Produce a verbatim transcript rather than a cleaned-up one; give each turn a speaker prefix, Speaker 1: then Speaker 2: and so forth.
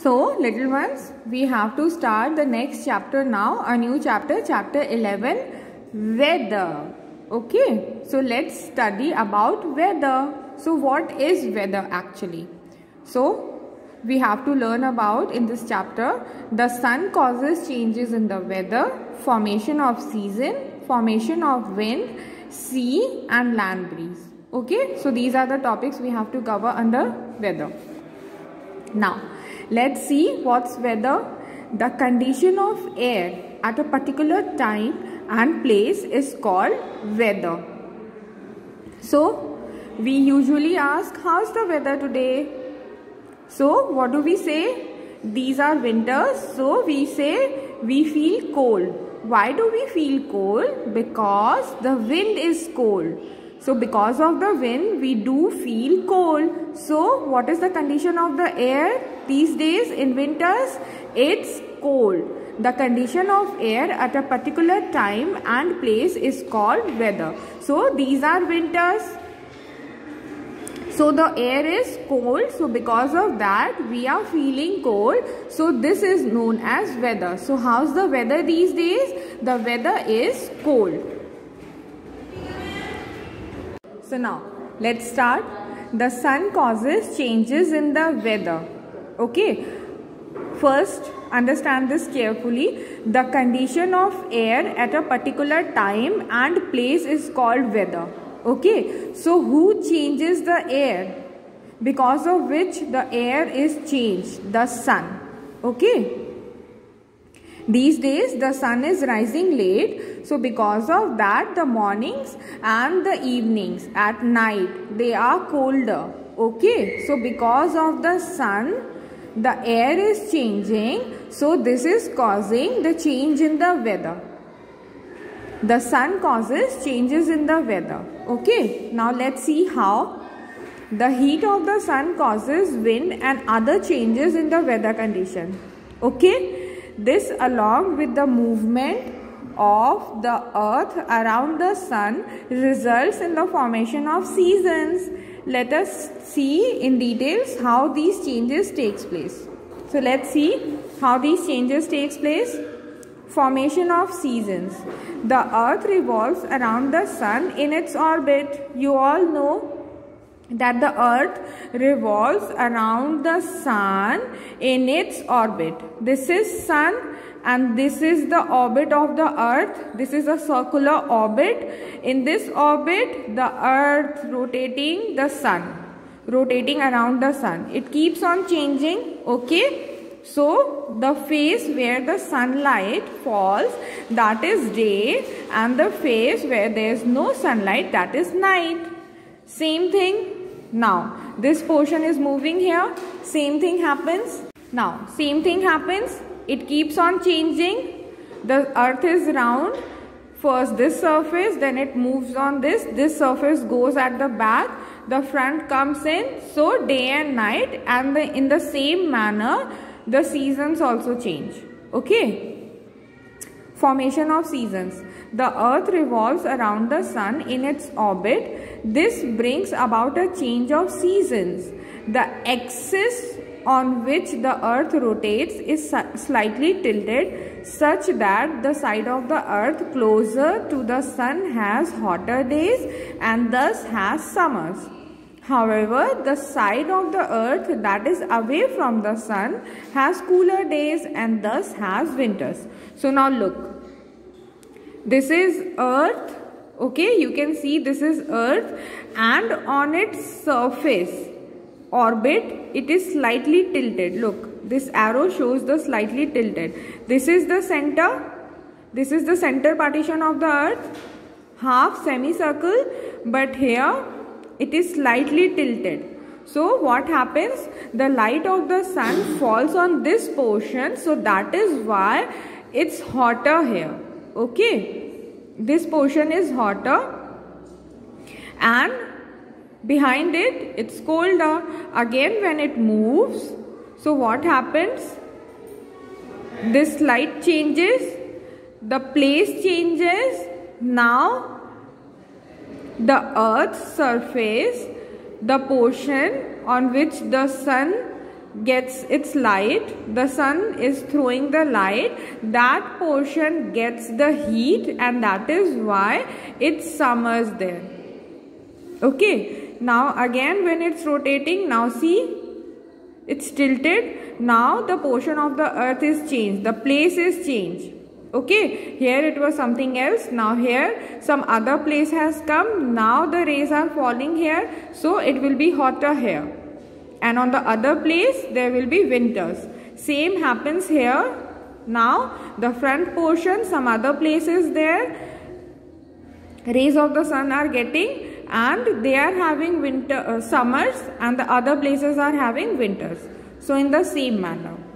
Speaker 1: So, little ones, we have to start the next chapter now, a new chapter, chapter eleven, weather. Okay, so let's study about weather. So, what is weather actually? So, we have to learn about in this chapter, the sun causes changes in the weather, formation of season, formation of wind, sea and land breeze. Okay, so these are the topics we have to cover under weather. Now, let's see what's weather. The condition of air at a particular time and place is called weather. So, we usually ask, how's the weather today? So, what do we say? These are winters, so we say we feel cold. Why do we feel cold? Because the wind is cold. So, because of the wind, we do feel cold. So, what is the condition of the air these days in winters? It's cold. The condition of air at a particular time and place is called weather. So, these are winters. So, the air is cold. So, because of that, we are feeling cold. So, this is known as weather. So, how's the weather these days? The weather is cold. So now, let's start. The sun causes changes in the weather. Okay. First, understand this carefully. The condition of air at a particular time and place is called weather. Okay. So, who changes the air? Because of which the air is changed? The sun. Okay. These days the sun is rising late, so because of that the mornings and the evenings at night they are colder. Okay, so because of the sun the air is changing, so this is causing the change in the weather. The sun causes changes in the weather. Okay, now let's see how. The heat of the sun causes wind and other changes in the weather condition. Okay. This along with the movement of the earth around the sun results in the formation of seasons. Let us see in details how these changes takes place. So let's see how these changes takes place. Formation of seasons. The earth revolves around the sun in its orbit. You all know that the earth revolves around the sun in its orbit. This is sun and this is the orbit of the earth. This is a circular orbit. In this orbit, the earth rotating the sun, rotating around the sun. It keeps on changing. Okay. So, the phase where the sunlight falls, that is day, and the phase where there is no sunlight, that is night. Same thing. Now, this portion is moving here. Same thing happens. Now, same thing happens. It keeps on changing. The earth is round. First this surface, then it moves on this. This surface goes at the back. The front comes in. So, day and night, and the, in the same manner, the seasons also change. Okay. Formation of seasons. The earth revolves around the sun in its orbit. This brings about a change of seasons. The axis on which the earth rotates is slightly tilted such that the side of the earth closer to the sun has hotter days and thus has summers. However, the side of the earth that is away from the sun has cooler days and thus has winters. So now look. This is earth. Okay, you can see this is earth, and on its surface orbit it is slightly tilted. Look, this arrow shows the slightly tilted. This is the center. This is the center partition of the earth, half semicircle, but here it is slightly tilted. So what happens? The light of the sun falls on this portion, so that is why it's hotter here. Okay. This portion is hotter and behind it it's colder. Again when it moves, so what happens? This light changes, the place changes. Now the earth's surface, the portion on which the sun gets its light, the sun is throwing the light, that portion gets the heat, and that is why it's summers there. Okay, now again when it's rotating, now see, it's tilted. Now the portion of the earth is changed, the place is changed. Okay, here it was something else, now here some other place has come, now the rays are falling here, so it will be hotter here. And on the other place there will be winters. Same happens here. Now the front portion, some other places there, rays of the sun are getting, and they are having winter uh, summers, and the other places are having winters. So in the same manner.